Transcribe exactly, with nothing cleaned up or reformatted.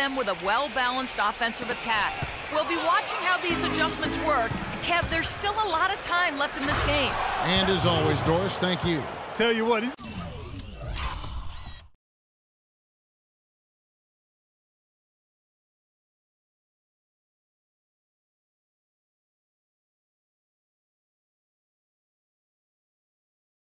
them with a well-balanced offensive attack. We'll be watching how these adjustments work. Kev, there's still a lot of time left in this game. And as always, Doris, thank you. Tell you what, he's